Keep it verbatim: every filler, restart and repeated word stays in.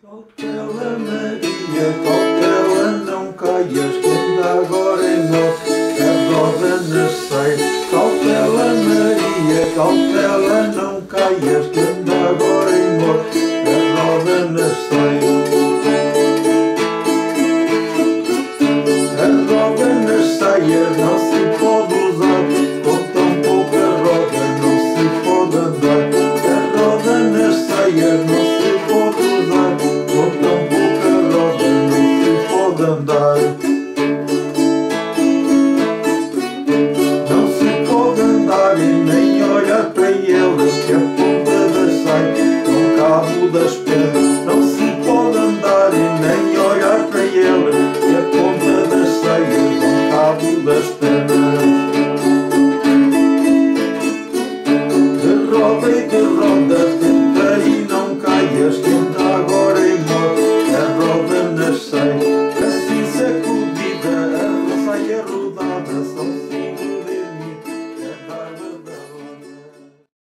Cautela Maria, cautela não caias, que anda agora em nós a roda na saia. Cautela Maria, cautela não caias, que anda agora em nós a roda na saia.